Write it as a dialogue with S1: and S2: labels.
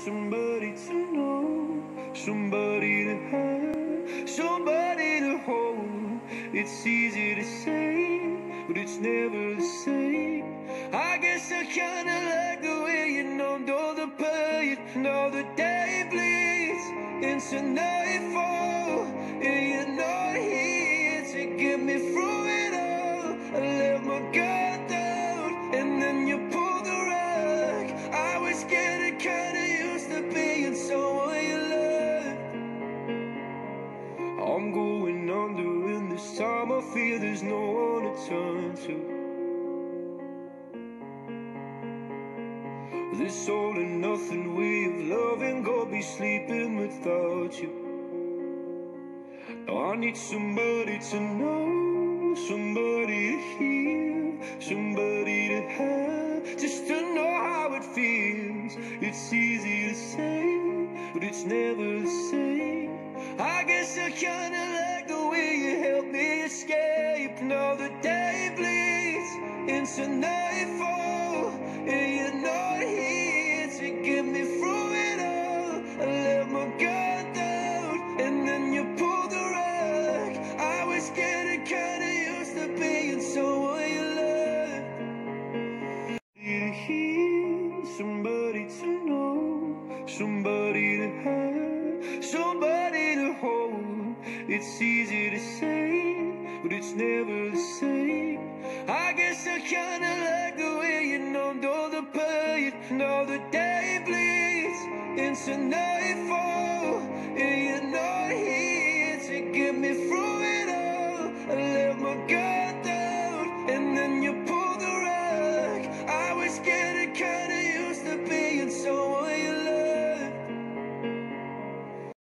S1: somebody to know, somebody to have, somebody to hold. It's easy to say, but it's never the same. I guess I kinda like the way you numbed all the pain. Now the day bleeds into nightfall, and you're not here to get me through it all. I let my guard down, and then you pulled the rug. I was getting kinda used to being someone you loved. I'm going under, and this time I feel there's no one to turn to. This all and nothing way of loving, gonna be sleeping without you. Now I need somebody to know, somebody to hear, somebody to have, just to know how it feels. It's easy to say, but it's never the same. I guess I kinda like the way you helped me escape. Now the day bleeds into nightfall, and you're not here to get me through it all. I let my guard down, and then you pulled the rug. I was getting kinda used to being someone you loved. Somebody to hear, somebody to know, somebody to have, somebody to hold. It's easy to say, but it's never the same. I guess I kinda like the way you numbed all the pain. Now the day bleeds into nightfall,